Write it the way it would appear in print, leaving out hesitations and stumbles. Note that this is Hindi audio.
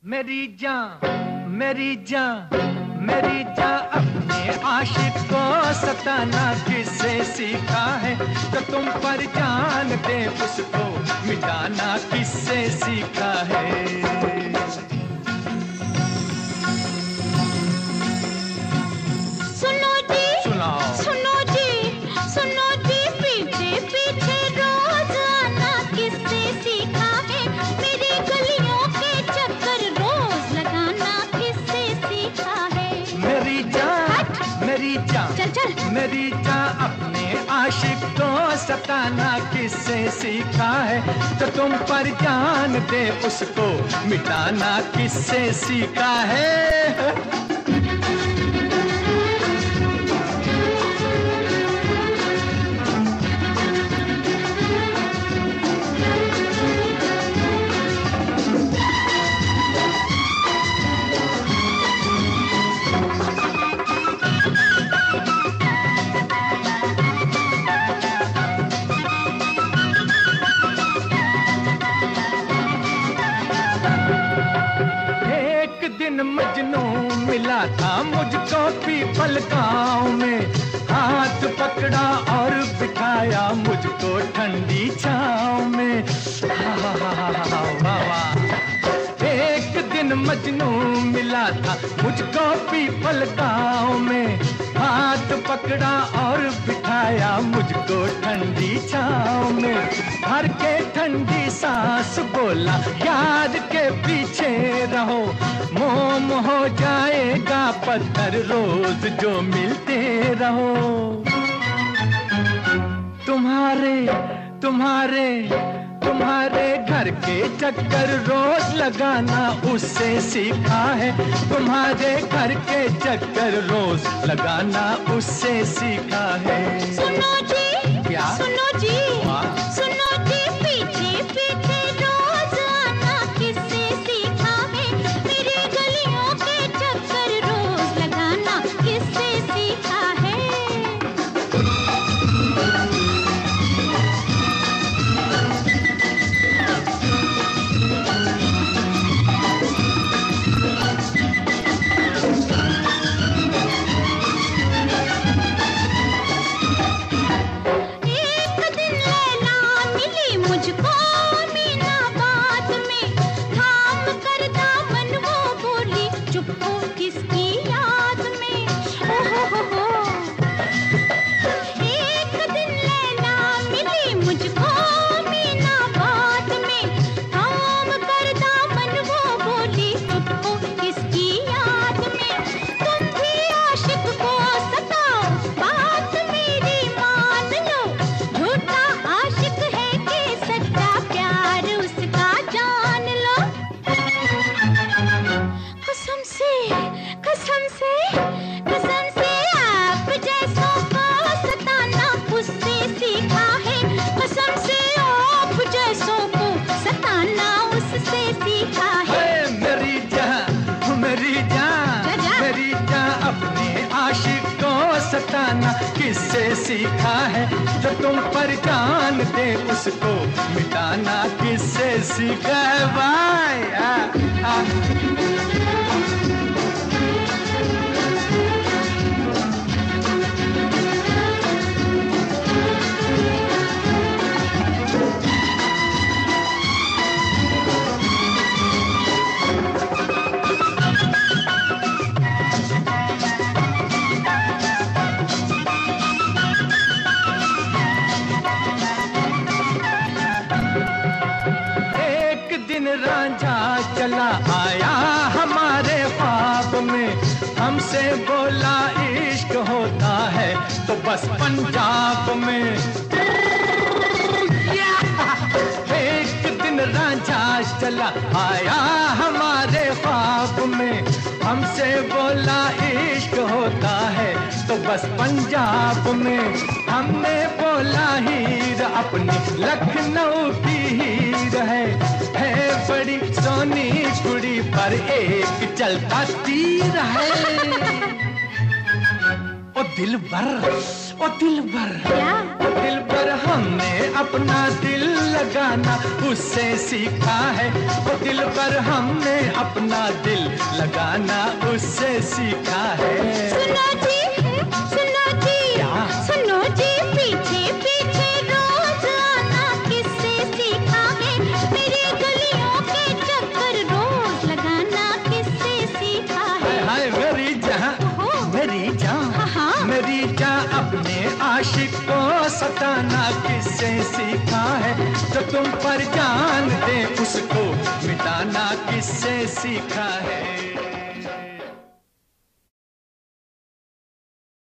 मेरी जान मेरी जान मेरी जान अपने आशिक को सताना किससे सीखा है। तो तुम पर जान दे उसको मिटाना किससे सीखा है। सुनो जी, सुनाओ। सुनो जी, सुनो जी, पीछे पीछे रोज आना किससे सीखा है। मेरी गलियों के चक्कर रोज लगाना किससे सीखा है। मेरी जान मेरी जान चल चल। मेरी जान अपने आशिक को सताना किससे सीखा है। तो तुम पर जान दे उसको मिटाना किससे सीखा है। मजनू मिला था मुझको पीपल गांव में। हाथ पकड़ा और बिठाया मुझको ठंडी छांव में। एक दिन मजनू मिला था मुझको पीपल गांव में। हाथ पकड़ा और बिठाया मुझको ठंडी छांव में। भर के ठंडी सांस बोला यार के पीछे रहो। मोम हो जाएगा पत्थर रोज जो मिलते रहो। तुम्हारे तुम्हारे तुम्हारे घर के चक्कर रोज लगाना उससे सीखा है। तुम्हारे घर के चक्कर रोज लगाना उससे सीखा है। सुनो जी, क्या? सुनो जी, हाँ? सुनो जी, पीछे पीछे रोज आना किससे सीखा है। मेरी गलियों के चक्कर रोज लगाना किससे सीखा है। सताना किससे सीखा है। जो तुम पर जान दे उसको मिटाना किससे सीखा है भाई। रांझा चला आया हमारे ख्वाब में। हमसे बोला इश्क होता है तो बस पंजाब में। एक दिन रांझा चला आया हमारे ख्वाब में। हमसे बोला इश्क होता है तो बस पंजाब में। हमने बोला हीर अपनी लखनऊ की हीर है बड़ी सोनी कुड़ी पर एक चलता तीर है। ओ दिलबर, ओ दिलबर, क्या? ओ दिलबर हमने अपना दिल लगाना उससे सीखा है। ओ दिलबर हमने अपना दिल लगाना उससे सीखा है। सुनो जी, सुनो जी, क्या? सुनो जी, पीछे पीछे रोज आना किससे सीखा है? मेरी गलियों के चक्कर रोज लगाना किससे सीखा है? हाय मेरी जान, मेरी जान, हाँ। मेरी जान, अपने आशिक को सताना किससे सीखा है? जो तुम पर जान दे उसको मिटाना किससे सीखा है?